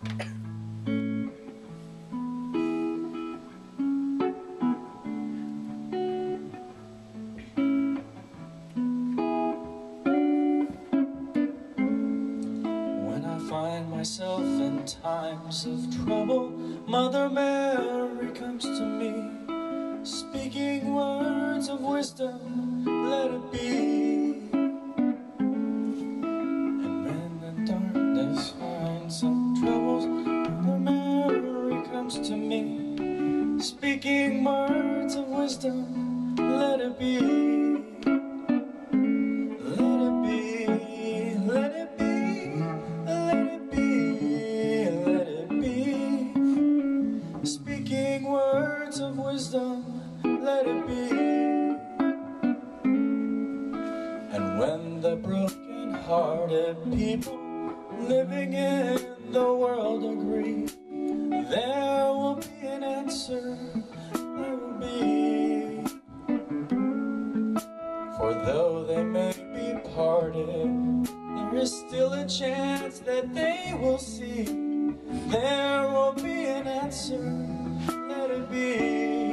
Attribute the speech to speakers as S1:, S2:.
S1: When I find myself in times of trouble, Mother Mary comes to me, speaking words of wisdom, let it be. And when the darkness finds some troubles, Mother Mary comes to me, speaking words of wisdom, let it be. Let it be, let it be, let it be, let it be. Speaking words of wisdom, let it be. And when the broken-hearted people living in the world agree, there will be an answer, there will be. For though they may be parted, there is still a chance that they will see. There will be an answer, let it be.